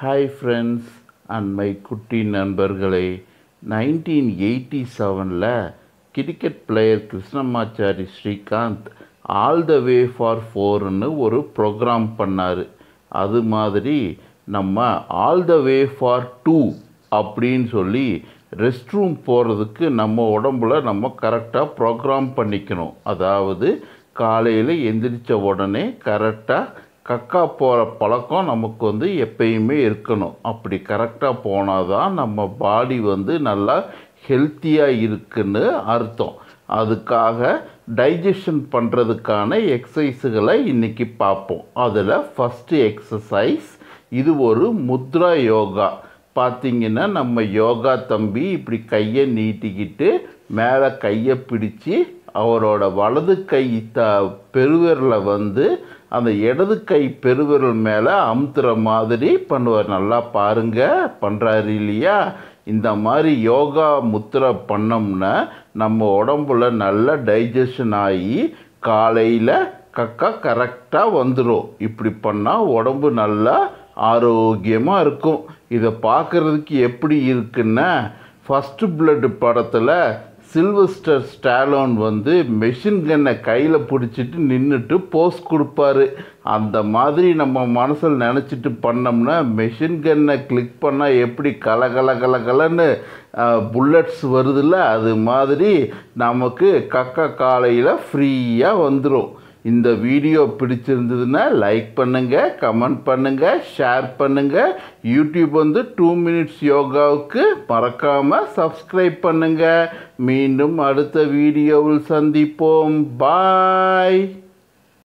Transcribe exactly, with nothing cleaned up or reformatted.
Hi friends and my குட்டி நண்பர்களே, nineteen eighty செவனில் cricket player Krishnamachari Srikanth all the way for ஃபோர்னு ஒரு ப்ரோக்ராம் பண்ணார். அது மாதிரி நம்ம all the way for two அப்படின்னு சொல்லி ரெஸ்ட் ரூம் போகிறதுக்கு நம்ம உடம்புல நம்ம கரெக்டாக ப்ரோக்ராம் பண்ணிக்கணும். அதாவது காலையில் எந்திரிச்ச உடனே கரெக்டாக கக்கா போகிற பழக்கம் நமக்கு வந்து எப்பயுமே இருக்கணும். அப்படி கரெக்டாக போனால் தான் நம்ம பாடி வந்து நல்லா ஹெல்த்தியாக இருக்குன்னு அர்த்தம். அதுக்காக டைஜஷன் பண்ணுறதுக்கான எக்ஸசைஸுகளை இன்றைக்கி பார்ப்போம். அதில் ஃபஸ்ட்டு எக்ஸசைஸ், இது ஒரு முத்ரா யோகா. பார்த்திங்கன்னா நம்ம யோகா தம்பி இப்படி கையை நீட்டிக்கிட்டு மேலே கையை பிடிச்சி அவரோட வலது கை த பெருவிரலை வந்து அந்த இடது கை பெருவிரல் மேலே அமுத்துற மாதிரி பண்ணுவார். நல்லா பாருங்கள், பண்ணுறாரு இல்லையா? இந்த மாதிரி யோகா முத்திரை பண்ணோம்னா நம்ம உடம்புல நல்லா டைஜஷன் ஆகி காலையில் கக்கா கரெக்டாக வந்துடும். இப்படி பண்ணால் உடம்பு நல்லா ஆரோக்கியமாக இருக்கும். இதை பார்க்குறதுக்கு எப்படி இருக்குன்னா, ஃபஸ்ட்டு பிளட் படத்தில் சில்வஸ்டர் ஸ்டாலோன் வந்து மெஷின் கன்னை கையில் பிடிச்சிட்டு நின்றுட்டு போஸ் கொடுப்பாரு. அந்த மாதிரி நம்ம மனசில் நினச்சிட்டு பண்ணோம்னா மெஷின் கன்னை கிளிக் பண்ணால் எப்படி கல கல கல கலன்னு புல்லட்ஸ் வருதில்ல, அது மாதிரி நமக்கு கக்கா காலையில் ஃப்ரீயாக வந்துடும். இந்த வீடியோ பிடிச்சிருந்ததுன்னா லைக் பண்ணுங்கள், கமெண்ட் பண்ணுங்கள், ஷேர் பண்ணுங்கள். யூடியூப் வந்து டூ மினிட்ஸ் யோகாவுக்கு மறக்காமல் சப்ஸ்கிரைப் பண்ணுங்கள். மீண்டும் அடுத்த வீடியோவில் சந்திப்போம். பாய்.